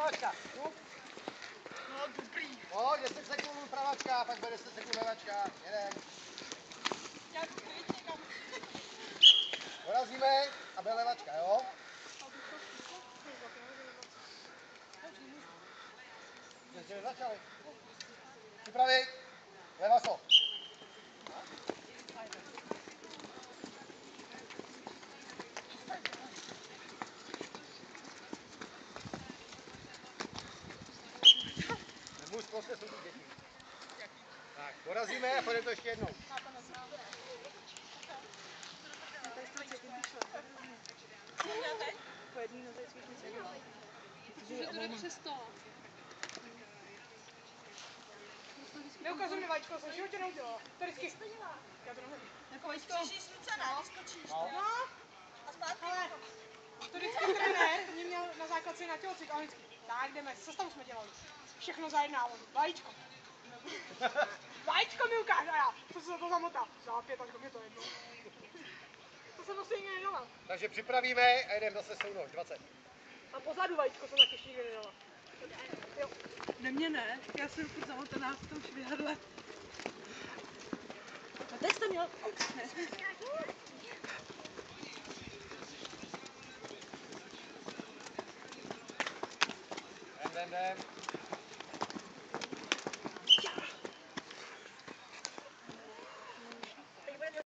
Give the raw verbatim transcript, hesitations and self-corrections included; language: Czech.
pravačka. No, No, dobrý. no deset sekund pravačka, pak bude deset sekund levačka. Jeden. Já jdu kryt někam. Dorazíme a bude levačka, jo? Ještě nezačali. Připravit. Levaso. Nemus, prostě jsou tu děti. Tak, dorazíme a půjdeme to ještě jednou. Po jedný noze cvičit nic nedělá. Protože to jde přes to. Neukazuj mi vajíčko, jsem v životě neudělala. To vždycky. Já to nemůžu. Jako vyskočíš ruce, ne? Vyskočíš. No. No, A zpátky. ale to vždycky trenér mě měl na základce na tělocvik a on vždycky. Tak jdeme, sestavu jsme dělali. Všechno za jedna vodu. Vajíčko. Vajíčko mi ukáž a já. Co se to zamotá? Za pět až mě to jedno. To jsem prostě nikdy nedala. Takže připravíme a jdeme zase sounož. dvacet. A pozadu vajíčko jsem taky ještě nikdy nedala. Jo. Ne, mě ne. Já jsem furt zamotaná v tom švihadle. A teď jsi to měl. Ne. Jdem, jdem, jdem.